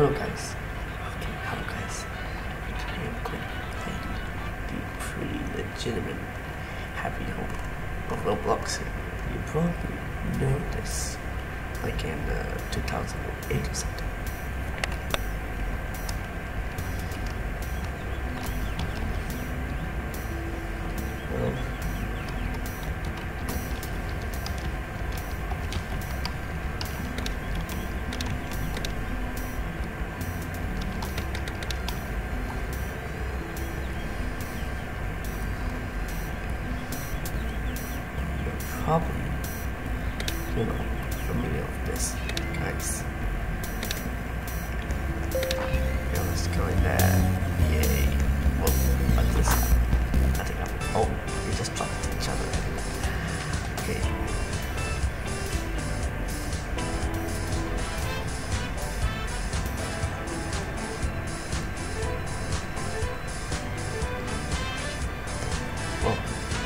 Hello guys. Okay, hello guys. Today I'm going to play the pretty legitimate happy home of Robloxia. You probably know this, like in 2008 or something. Well, probably, familiar with this, guys. Yeah, let's go in there. Yay. Whoa, what's this? I think oh, we just dropped each other. Okay. Whoa.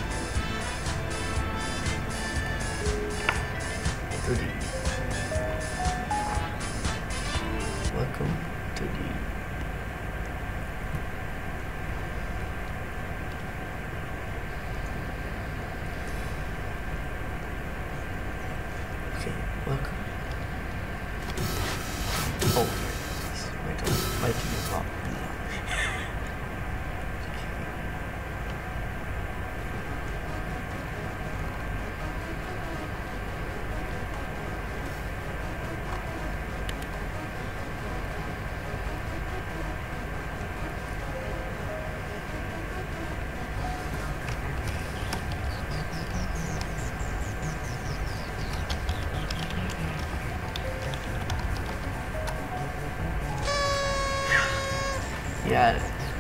Welcome to the welcome. Oh, wait, can you talk? Yeah.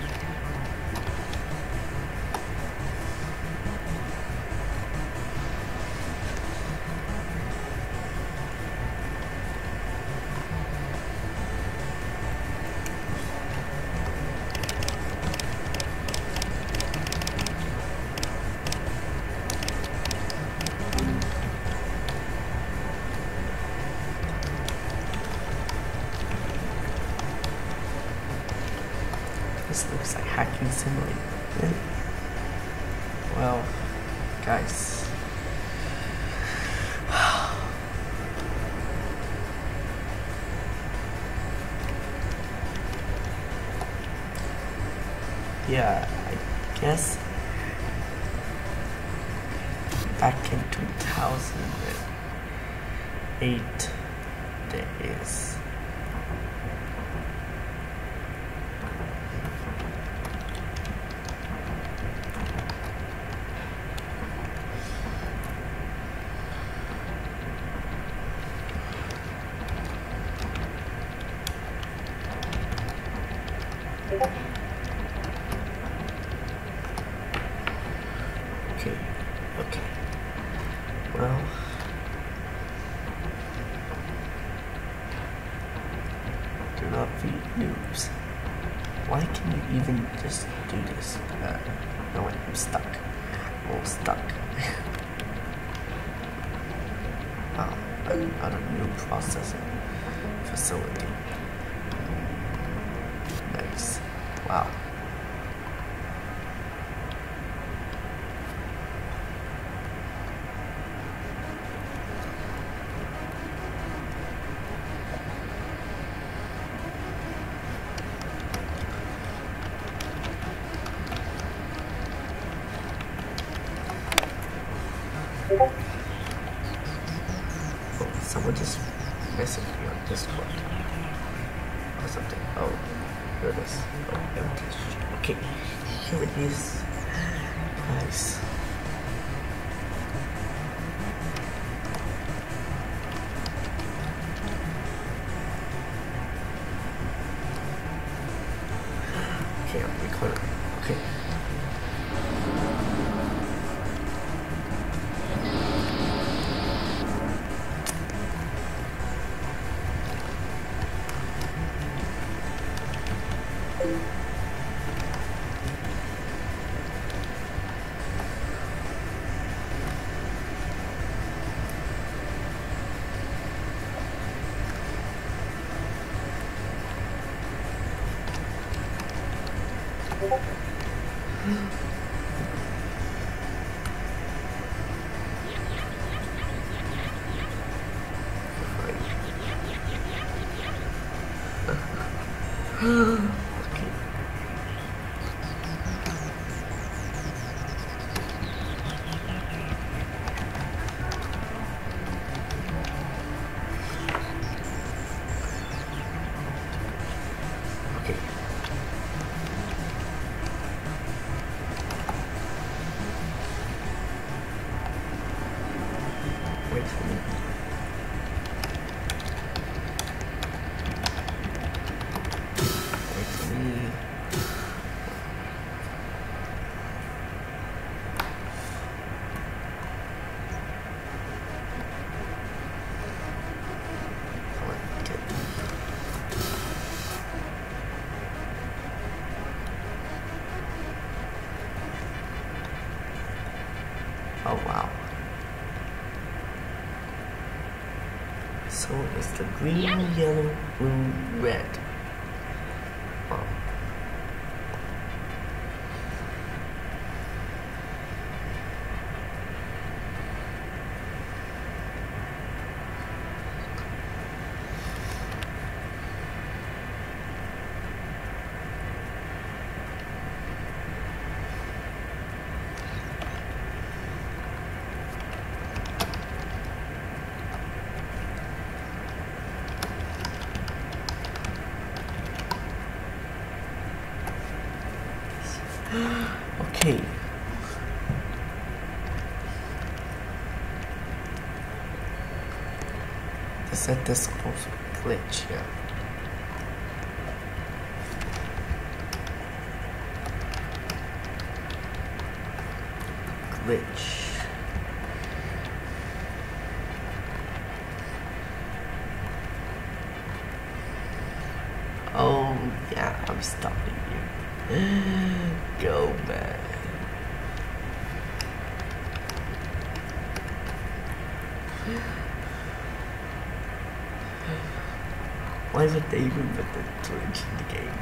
This looks like hacking simulator. Really? Well, guys. Yeah, I guess back in 2008 there is Okay. Well, do not be noobs. Why can you even just do this? No, wait, I'm stuck. I'm all stuck. Oh, another new processing facility. Nice. Wow. Oh, someone just messaged me on Discord or something. Oh, here it is. Oh, empty. Okay, here it is. Nice. Okay, I'm recording. Okay. Wait for me. Wait for me. Come on, get me. Oh wow. So it's the green, yellow, blue, red. Oh. Okay. They said this supposed to glitch here. Glitch. Oh yeah, I'm stopping you. Go, man. Why would they even put the glitch in the game?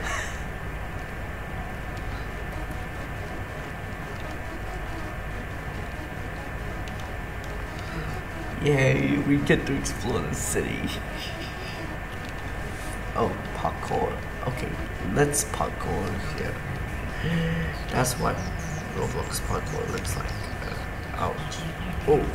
Yay, we get to explore the city. Oh, parkour. Okay, let's parkour here. That's what Roblox parkour looks like. Ouch. Oh.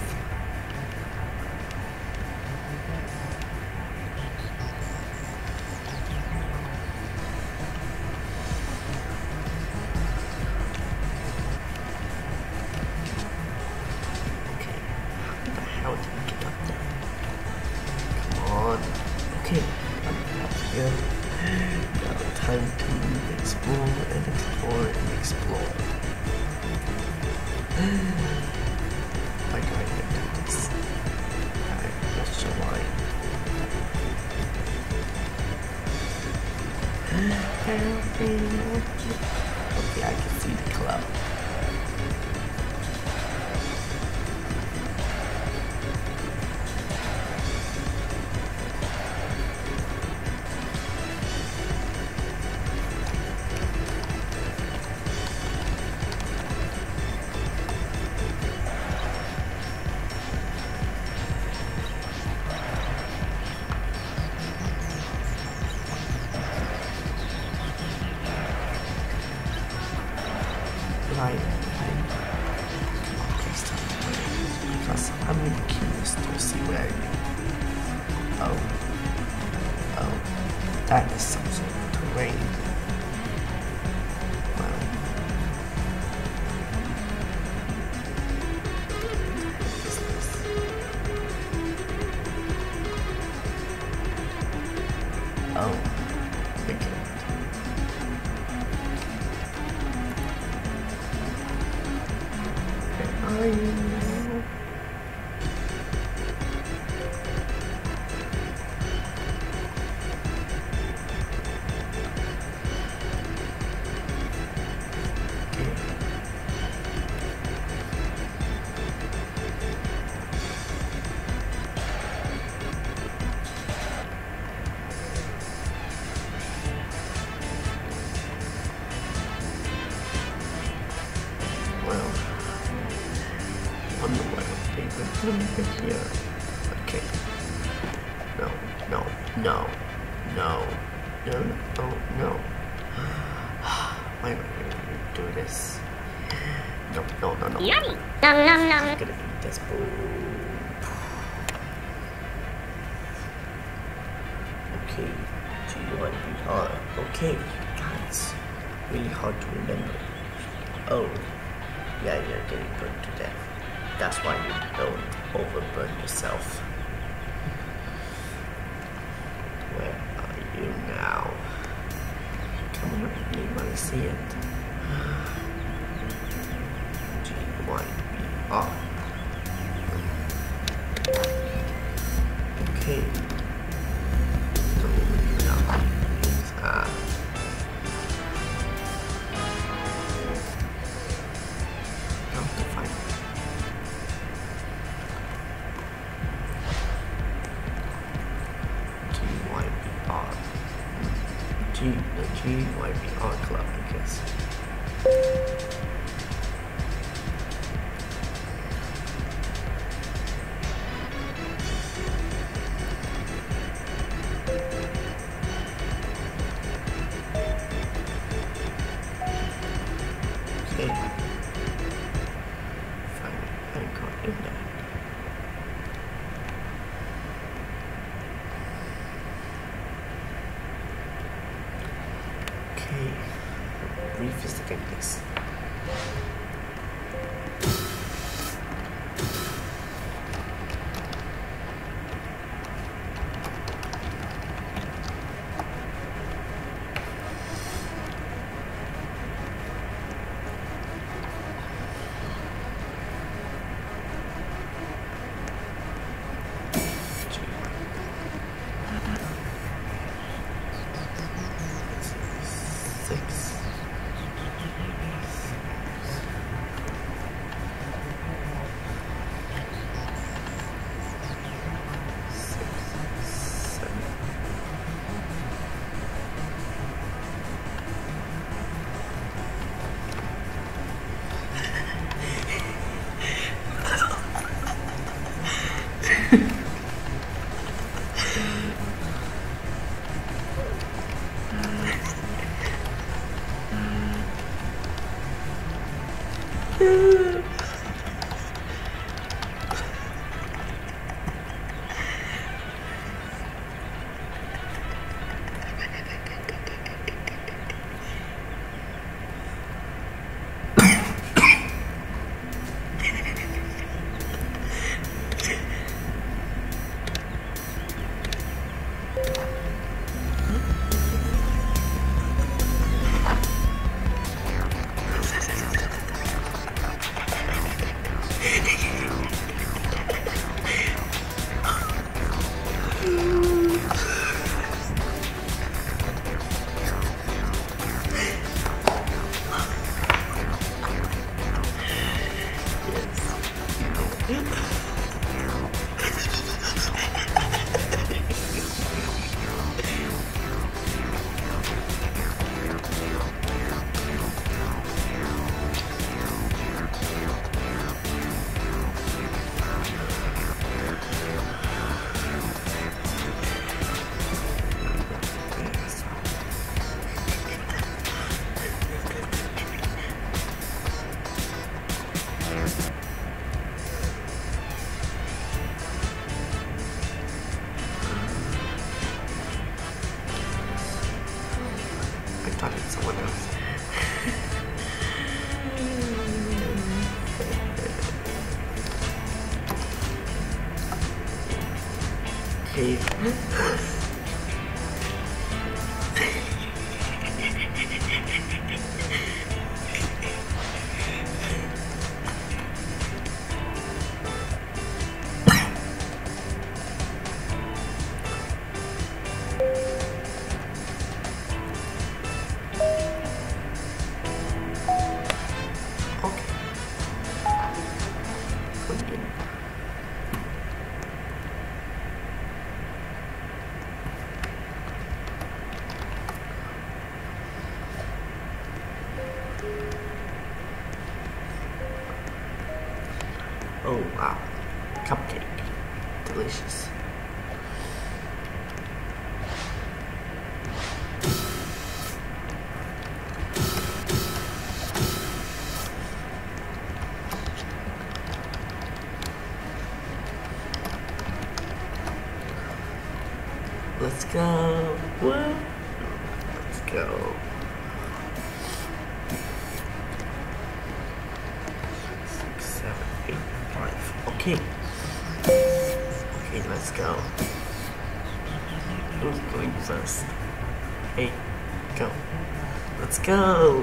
Okay, how the hell did we get up there? Come on. Okay, I'm up here. Now time to explore and explore and explore. Why do I get to this? Alright, let's show line. Okay, I can see the cloud. Because I'm really curious to see where I am. Oh, that is some sort of terrain. Well, what is this? Oh, okay. Are you? over here. Okay. No, no, no, no, no, no, no. Why am I going to do this? No, no, no, no. Yummy! Nom nom nom. I'm gonna eat this. Okay, do you want to be hard? Okay, guys, really hard to remember. Oh, yeah, you're getting burned to death. That's why you don't overburn yourself. Where are you now? Come on, I really want to see it. Do you want to be on? Okay. The GYPR club, I guess. Okay. Finally, I got in there. Okay, revisiting this. thought it's someone else. Okay. Oh wow. cupcake. Delicious. Let's go. What? Let's go. 6, 7, 8, 5. Okay. Okay, let's go. Who's going first? 8, go. Let's go.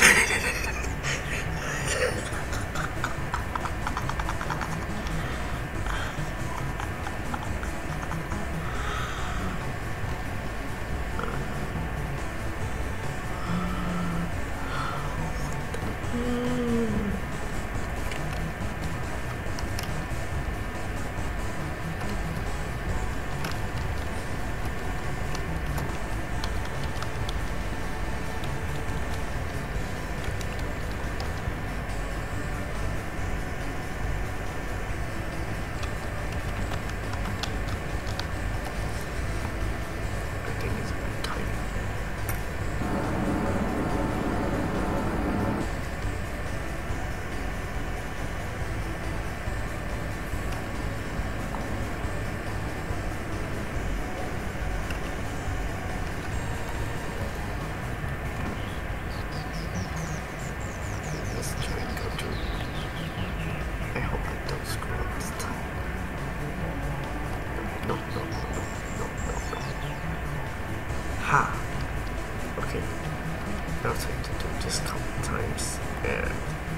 Ha! Okay. Now it's going to do just a couple times. And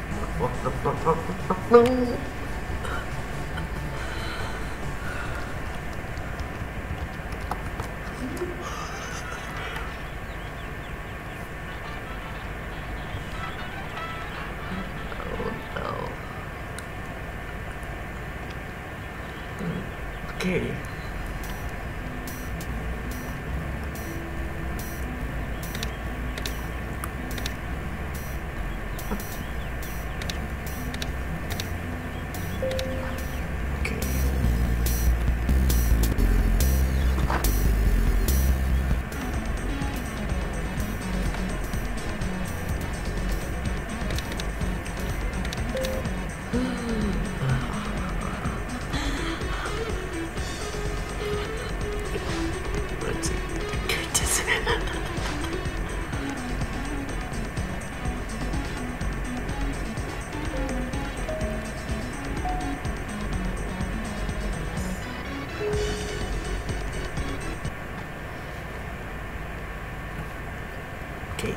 no. Okay. Okay.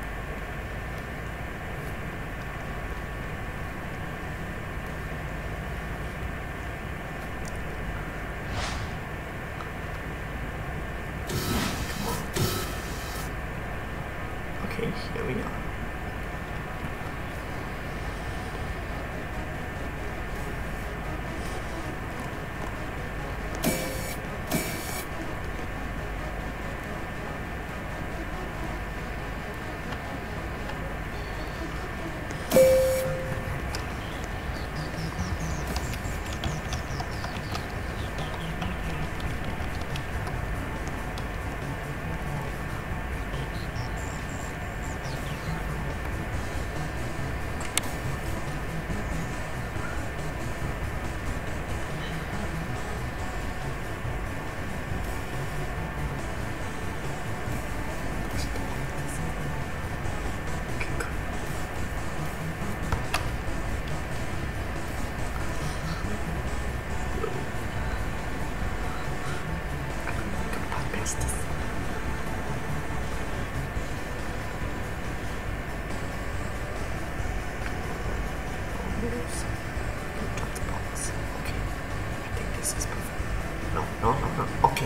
Come on. Okay, here we are. No. Okay.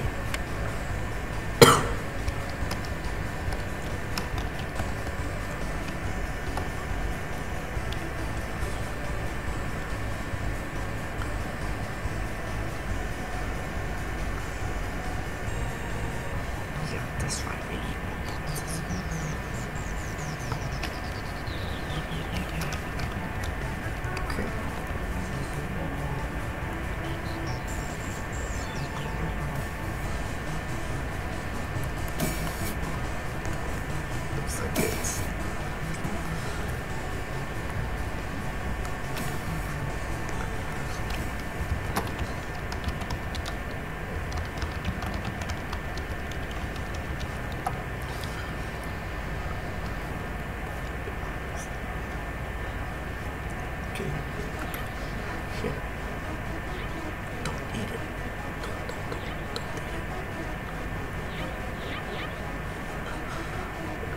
Yeah, that's right. We need more boxes. Okay.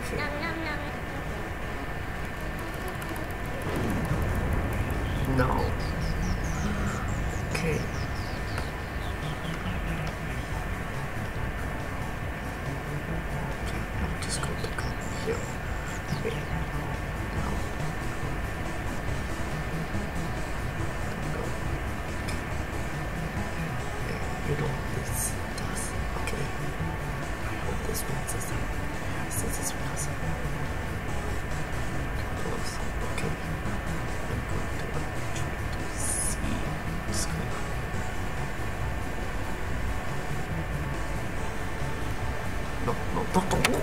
Okay. No. Okay. I'm just going to go here. Wait. No. Go. You know what this does? Okay. I hope this one's the same. Yes, this is because close. Okay. I'm going to try to see what's going on. No.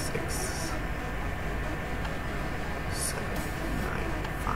6, 7, 9, 5.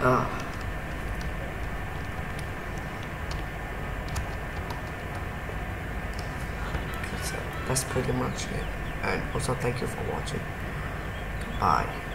So that's pretty much it, and also thank you for watching. Bye.